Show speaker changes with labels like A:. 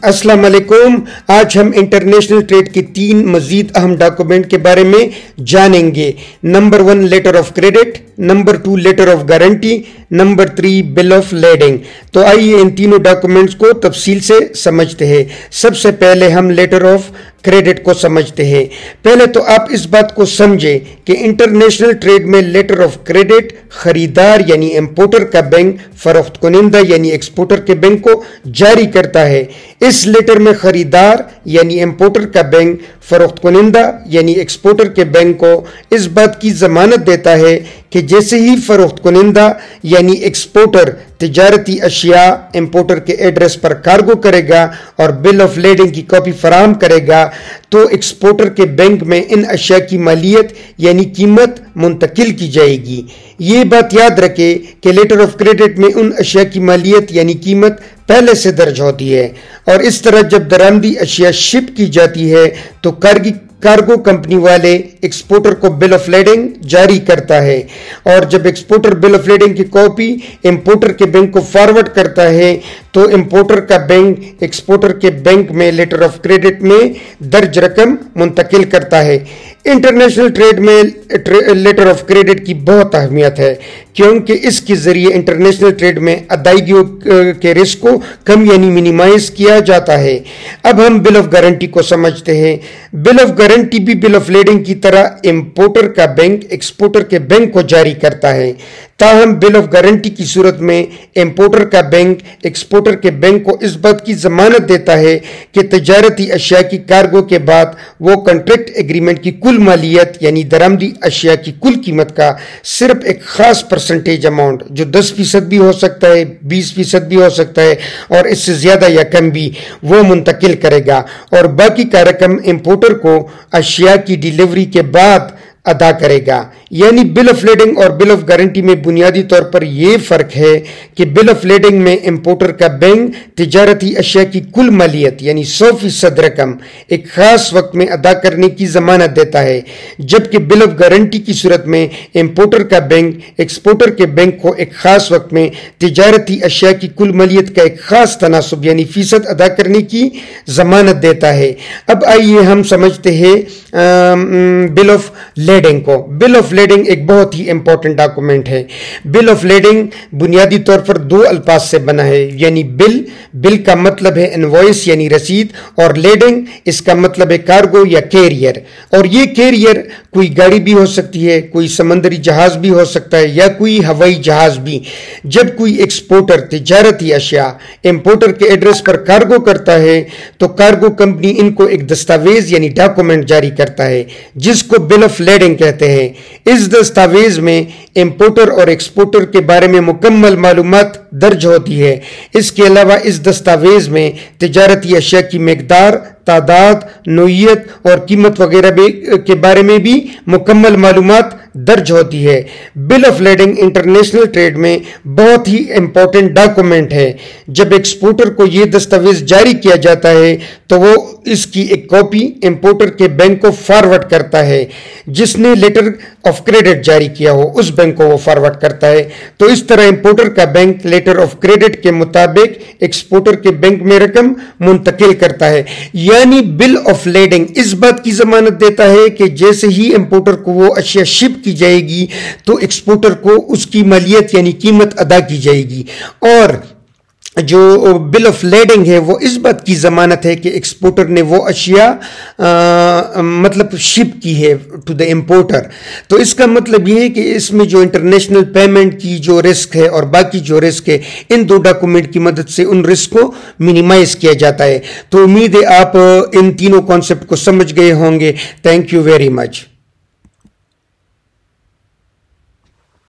A: अस्सलाम वालेकुम। आज हम इंटरनेशनल ट्रेड के 3 मजीद अहम डॉक्यूमेंट के बारे में जानेंगे। Number 1 letter of credit, number 2 letter of guarantee, number 3 bill of lading. तो आइए इन तीनों डॉक्यूमेंट्स को तफसील से समझते हैं। सबसे पहले हम लेटर ऑफ क्रेडिट को समझते हैं। पहले तो आप इस बात को समझें कि इंटरनेशनल ट्रेड में लेटर ऑफ क्रेडिट खरीदार यानी इंपोर्टर का बैंक फरोख्त कुनिंदा यानी एक्सपोर्टर के बैंक को जारी करता है। इस लेटर में खरीदार यानी इंपोर्टर का बैंक फरोख्त कुनिंदा यानी एक्सपोर्टर के बैंक को इस बात की जमानत देता है कि जैसे ही फरोख्त कुनिंदा यानी एक्सपोर्टर तिजारती अशिया इंपोर्टर के एड्रेस पर कार्गो करेगा और बिल ऑफ लेडिंग की कॉपी फराहम करेगा तो एक्सपोर्टर के बैंक में इन अशिया की मालियत यानी कीमत मुंतकिल की जाएगी। ये बात याद रखें कि लेटर ऑफ क्रेडिट में उन अशिया की मालियत यानी कीमत पहले से दर्ज होती है और इस तरह जब दरामदी अशिया शिप की जाती है तो कार्गो कंपनी वाले एक्सपोर्टर को बिल ऑफ लेडिंग जारी करता है और जब एक्सपोर्टर बिल ऑफ लेडिंग की कॉपी इंपोर्टर के बैंक को फॉरवर्ड करता है तो इंपोर्टर का बैंक एक्सपोर्टर के बैंक में लेटर ऑफ क्रेडिट में दर्ज रकम मुंतकिल करता है। इंटरनेशनल ट्रेड में लेटर ऑफ क्रेडिट की बहुत अहमियत है क्योंकि इसके जरिए इंटरनेशनल ट्रेड में अदायगियों के रिस्क को कम यानी मिनिमाइज किया जाता है। अब हम बिल ऑफ गारंटी को समझते हैं। बिल ऑफ गारंटी भी बिल ऑफ लेडिंग की तरह इंपोर्टर का बैंक एक्सपोर्टर के बैंक को जारी करता है। ताहम बिल ऑफ गारंटी की सूरत में इंपोर्टर का बैंक एक्सपोर्टर के बैंक को इस बात की जमानत देता है कि तिजारती अशिया की कार्गो के बाद वो कॉन्ट्रैक्ट एग्रीमेंट की कुल मालियत यानी दरामदी अशिया की कुल कीमत का सिर्फ एक खास परसेंटेज अमाउंट जो 10% भी हो सकता है, 20% भी हो सकता है और इससे ज्यादा या कम भी वो मुंतकिल करेगा और बाकी का रकम इंपोर्टर को अशिया की डिलीवरी के बाद अदा करेगा। यानी बिल ऑफ लेडिंग और बिल ऑफ गारंटी में बुनियादी तौर पर यह फर्क है कि बिल ऑफ लेडिंग में इंपोर्टर का बैंक तिजारती अशिया की कुल मालियत यानी 100% रकम एक खास वक्त में अदा करने की जमानत देता है, जबकि बिल ऑफ गारंटी की सूरत में इंपोर्टर का बैंक एक्सपोर्टर के बैंक को एक खास वक्त में तिजारती अशिया की कुल मालियत का एक खास तनासुब यानी फीसद अदा करने की जमानत देता है। अब आइए हम समझते हैं बिल ऑफ लेडिंग को। बिल ऑफ लेडिंग एक बहुत ही इंपॉर्टेंट डॉक्यूमेंट है। बिल ऑफ लेडिंग बुनियादी तौर पर 2 अल्फाज से बना है यानी बिल का मतलब है इनवॉइस यानी रसीद और लेडिंग इसका मतलब है कार्गो या कैरियर। और ये कैरियर कोई गाड़ी भी हो सकती है, कोई समंदरी जहाज भी हो सकता है या कोई हवाई जहाज भी। जब कोई एक्सपोर्टर तिजारती अशिया इंपोर्टर के एड्रेस पर कार्गो करता है तो कार्गो कंपनी इनको एक दस्तावेज यानी डॉक्यूमेंट जारी करता है जिसको बिल ऑफ लेडिंग कहते हैं। इस दस्तावेज में इंपोर्टर और एक्सपोर्टर के बारे में मुकम्मल मालूमात दर्ज होती है। इसके अलावा इस दस्तावेज में तिजारती अशिया की मिकदार, तादाद, नोयत और कीमत वगैरह के बारे में भी मुकम्मल मालूमात दर्ज होती है। Bill of lading international trade में बहुत ही इंपॉर्टेंट डॉक्यूमेंट है। जब एक्सपोर्टर को यह दस्तावेज जारी किया जाता है तो वो इसकी एक कॉपी इंपोर्टर के बैंक को फॉरवर्ड करता है, जिसने लेटर ऑफ क्रेडिट जारी किया हो उस बैंक को वो फॉरवर्ड करता है। तो इस तरह इंपोर्टर का बैंक लेटर ऑफ क्रेडिट के मुताबिक एक्सपोर्टर के बैंक में रकम मुंतकिल करता है। यानी बिल ऑफ लेडिंग इस बात की जमानत देता है कि जैसे ही इंपोर्टर को वो अशिया शिप की जाएगी तो एक्सपोर्टर को उसकी मालियत यानी कीमत अदा की जाएगी। और जो बिल ऑफ लेडिंग है वो इस बात की जमानत है कि एक्सपोर्टर ने वो अशिया मतलब शिप की है टू द इंपोर्टर। तो इसका मतलब ये है कि इसमें जो इंटरनेशनल पेमेंट की जो रिस्क है और बाकी जो रिस्क है इन 2 डॉक्यूमेंट की मदद से उन रिस्क को मिनिमाइज किया जाता है। तो उम्मीद है आप इन तीनों कॉन्सेप्ट को समझ गए होंगे। Thank you very much.